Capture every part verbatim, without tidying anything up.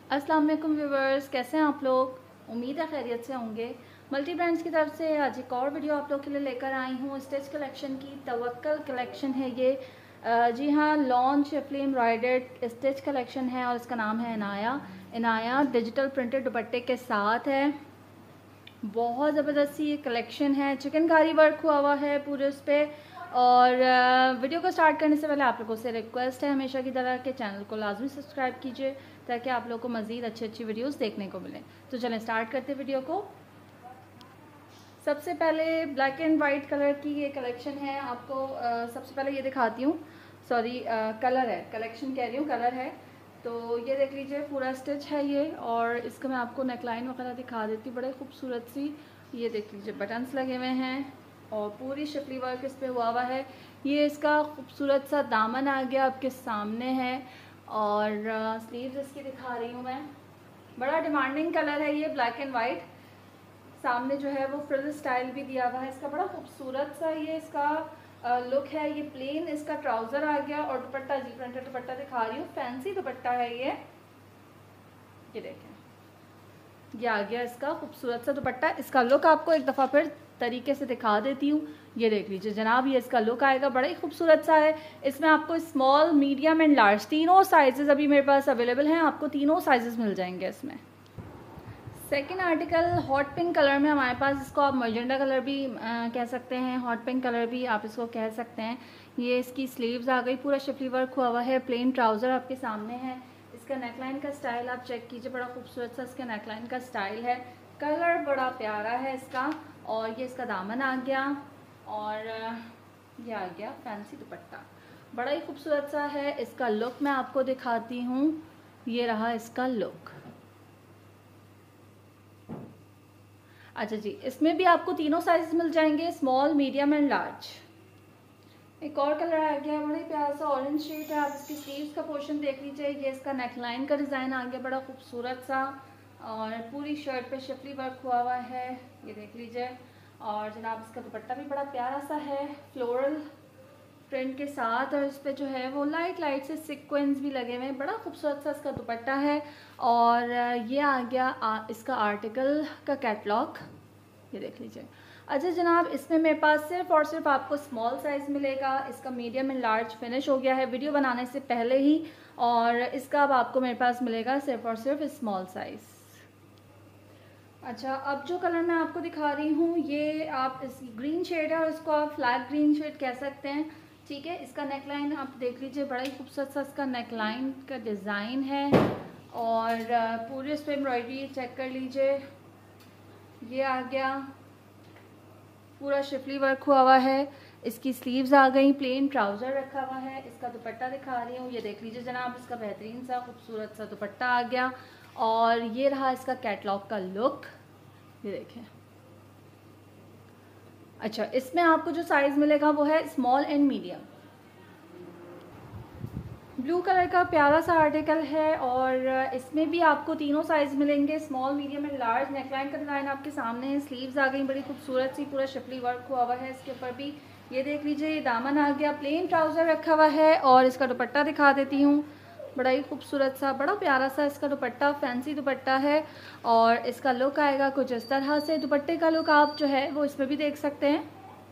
अस्सलाम वालेकुम व्यूवर्स, कैसे हैं आप लोग। उम्मीद है खैरियत से होंगे। मल्टी ब्रांड्स की तरफ से आज एक और वीडियो आप लोग के लिए लेकर आई हूँ। स्टिच कलेक्शन की तवक्कल कलेक्शन है ये। जी हाँ, launch schiffli embroidered stitch collection है और इसका नाम है इनाया। इनाया डिजिटल प्रिंटेड दुपट्टे के साथ है। बहुत ज़बरदस्त ये कलेक्शन है। चिकनकारी वर्क हुआ हुआ है पूरे उस पर। और वीडियो को स्टार्ट करने से पहले आप लोगों से रिक्वेस्ट है हमेशा की तरह के चैनल को लाजमी सब्सक्राइब कीजिए ताकि आप लोगों को मज़ीद अच्छी अच्छी वीडियोस देखने को मिले। तो चलें स्टार्ट करते हैं वीडियो को। सबसे पहले ब्लैक एंड वाइट कलर की ये कलेक्शन है। आपको आ, सबसे पहले ये दिखाती हूँ। सॉरी, कलर है, कलेक्शन कह रही हूँ, कलर है। तो ये देख लीजिए, पूरा स्टिच है ये। और इसका मैं आपको नेकलाइन वगैरह दिखा देती हूँ, बड़े खूबसूरत सी। ये देख लीजिए, बटन्स लगे हुए हैं और पूरी शिफली वर्क इस पर हुआ हुआ है। ये इसका खूबसूरत सा दामन आ गया आपके सामने है। और स्लीव्स इसकी दिखा रही हूँ मैं। बड़ा डिमांडिंग कलर है ये, ब्लैक एंड वाइट। सामने जो है वो फ्रिल स्टाइल भी दिया हुआ है इसका। बड़ा खूबसूरत सा ये इसका लुक है। ये प्लेन इसका ट्राउज़र आ गया और दुपट्टा जी प्रिंटेड दुपट्टा दिखा रही हूँ। फैंसी दुपट्टा है ये। ये देखें, ये आ गया इसका खूबसूरत सा दुपट्टा। इसका लुक आपको एक दफ़ा फिर तरीके से दिखा देती हूँ। ये देख लीजिए जनाब, ये इसका लुक आएगा, बड़ा ही खूबसूरत सा है। इसमें आपको स्मॉल, मीडियम एंड लार्ज तीनों साइजेस अभी मेरे पास अवेलेबल हैं। आपको तीनों साइजेस मिल जाएंगे इसमें। Second article hot pink colour में हमारे पास। इसको आप मजेंडा कलर भी आ, कह सकते हैं, हॉट पिंक कलर भी आप इसको कह सकते हैं। ये इसकी स्लीव्स आ गई, पूरा शिफली वर्क हुआ हुआ है। प्लेन ट्राउज़र आपके सामने है। इसका नेकलाइन का स्टाइल आप चेक कीजिए, बड़ा खूबसूरत सा इसका नेकलाइन का स्टाइल है। कलर बड़ा प्यारा है इसका। और ये इसका दामन आ गया और ये आ गया फैंसी दुपट्टा, बड़ा ही खूबसूरत सा है। इसका लुक मैं आपको दिखाती हूँ। ये रहा इसका लुक। अच्छा जी, इसमें भी आपको तीनों साइज मिल जाएंगे, स्मॉल, मीडियम एंड लार्ज। एक और कलर आ गया, बड़ा ही प्यारा सा ऑरेंज शेड है। आप इसकी स्लीव्स का पोर्शन देख लीजिए। ये इसका नेकलाइन का डिज़ाइन आ गया, बड़ा खूबसूरत सा। और पूरी शर्ट पे शिफली वर्क हुआ हुआ है, ये देख लीजिए। और जनाब इसका दुपट्टा भी बड़ा प्यारा सा है, फ्लोरल प्रिंट के साथ। और इस पर जो है वो लाइट लाइट से सीक्वेंस भी लगे हुए हैं। बड़ा खूबसूरत सा इसका दुपट्टा है। और ये आ गया आ, इसका आर्टिकल का कैटलॉग, ये देख लीजिए। अच्छा जनाब, इसमें मेरे पास सिर्फ और सिर्फ आपको स्मॉल साइज़ मिलेगा। इसका मीडियम एंड लार्ज फिनिश हो गया है वीडियो बनाने से पहले ही। और इसका अब आपको मेरे पास मिलेगा सिर्फ और सिर्फ स्मॉल साइज़। अच्छा, अब जो कलर मैं आपको दिखा रही हूँ, ये आप इस ग्रीन शेड है और इसको आप फ्लैग ग्रीन शेड कह सकते हैं, ठीक है। इसका नेकलाइन आप देख लीजिए, बड़ा ही खूबसूरत सा इसका नेकलाइन का डिज़ाइन है। और पूरे इस पर एम्ब्रॉयडरी चेक कर लीजिए। ये आ गया, पूरा शिफली वर्क हुआ हुआ है। इसकी स्लीव्स आ गई, प्लेन ट्राउज़र रखा हुआ है। इसका दुपट्टा दिखा रही हूँ, ये देख लीजिए जनाब, इसका बेहतरीन सा खूबसूरत सा दुपट्टा आ गया। और ये रहा इसका कैटलॉग का लुक, ये देखें। अच्छा, इसमें आपको जो साइज़ मिलेगा वो है small and medium. Blue colour का प्यारा सा आर्टिकल है और इसमें भी आपको तीनों साइज़ मिलेंगे, small, medium and large. Neckline का डिज़ाइन आपके सामने है। स्लीव्स आ गई बड़ी खूबसूरत सी, पूरा शिफली वर्क हुआ हुआ है इसके ऊपर भी। ये देख लीजिए, ये दामन आ गया, प्लेन ट्राउज़र रखा हुआ है। और इसका दुपट्टा दिखा देती हूँ, बड़ा ही खूबसूरत सा, बड़ा प्यारा सा इसका दुपट्टा, फैंसी दुपट्टा है। और इसका लुक आएगा कुछ इस तरह से। दुपट्टे का लुक आप जो है वो इसमें भी देख सकते हैं।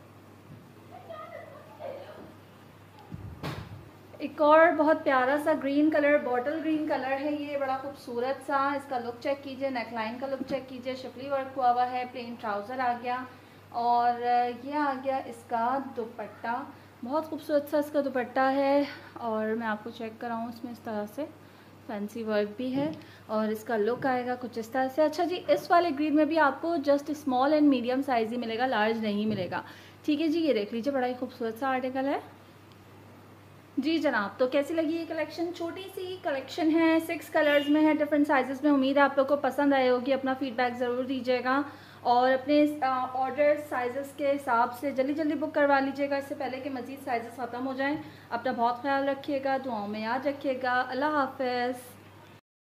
एक और बहुत प्यारा सा green colour, bottle green colour है ये, बड़ा खूबसूरत सा। इसका लुक चेक कीजिए, नेकलाइन का लुक चेक कीजिए। शिफली वर्क हुआ हुआ है, प्लेन ट्राउज़र आ गया। और ये आ गया इसका दुपट्टा, बहुत खूबसूरत सा इसका दुपट्टा है। और मैं आपको चेक कराऊँ, इसमें इस तरह से फैंसी वर्क भी है। और इसका लुक आएगा कुछ इस तरह से। अच्छा जी, इस वाले ग्रीन में भी आपको just small and medium size ही मिलेगा, लार्ज नहीं मिलेगा, ठीक है जी। ये देख लीजिए, बड़ा ही खूबसूरत सा आर्टिकल है जी जनाब। तो कैसी लगी ये कलेक्शन? छोटी सी कलेक्शन है, सिक्स कलर्स में है, डिफरेंट साइजेस में। उम्मीद है आप लोग को पसंद आई होगी। अपना फीडबैक ज़रूर दीजिएगा और अपने ऑर्डर साइजेस के हिसाब से जल्दी जल्दी बुक करवा लीजिएगा, इससे पहले कि मज़ीद साइजेस ख़त्म हो जाएं। अपना बहुत ख्याल रखिएगा, दुआओं में याद रखिएगा। अल्लाह हाफ़िज़।